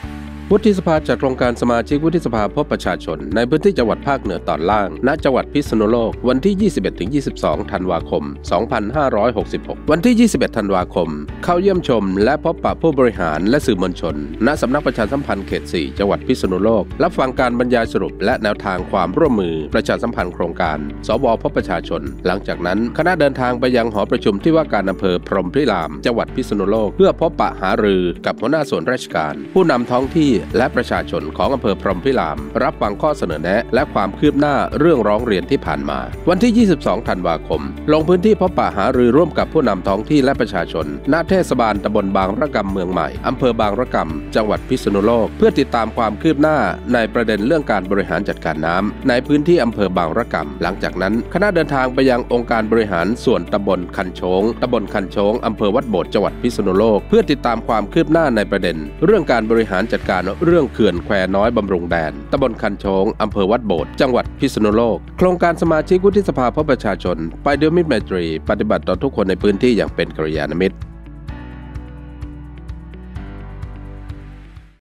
วุฒิสภาจัดโครงการสมาชิกวุฒิสภาพบประชาชนในพื้นที่จังหวัดภาคเหนือตอนล่างณจังหวัดพิษณุโลกวันที่ 21-22 ธันวาคม 2566 วันที่ 21 ธันวาคมเข้าเยี่ยมชมและพบปะผู้บริหารและสื่อมวลชนณสำนักประชาสัมพันธ์เขต 4 จังหวัดพิษณุโลกรับฟังการบรรยายสรุปและแนวทางความร่วมมือประชาสัมพันธ์โครงการสวพบประชาชนหลังจากนั้นคณะเดินทางไปยังหอประชุมที่ว่าการอำเภอพรหมพิรามจังหวัดพิษณุโลกเพื่อพบปะหารือกับหัวหน้าส่วนราชการผู้นำท้องที่และประชาชนของอำเภอพรหมพิรามรับฟังข้อเสนอแนะและความคืบหน้าเรื่องร้องเรียนที่ผ่านมาวันที่ 22 ธันวาคมลงพื้นที่พบปะหารือร่วมกับผู้นำท้องที่และประชาชนณเทศบาลตำบลบางระกำเมืองใหม่อำเภอบางระกำจังหวัดพิษณุโลกเพื่อติดตามความคืบหน้าในประเด็นเรื่องการบริหารจัดการน้ำในพื้นที่อำเภอบางระกำหลังจากนั้นคณะเดินทางไปยังองค์การบริหารส่วนตำบลคันโฉงอำเภอวัดโบสถ์จังหวัดพิษณุโลกเพื่อติดตามความคืบหน้าในประเด็นเรื่องการบริหารจัดการเรื่องเขื่อนแควน้อยบำรุงแดนตำบลคันโฉงอำเภอวัดโบสถ์จังหวัดพิษณุโลกโครงการสมาชิกวุฒิสภาพบประชาชนไปด้วยมิตรไมตรีปฏิบัติต่อทุกคนในพื้นที่อย่างเป็นกัลยาณมิตร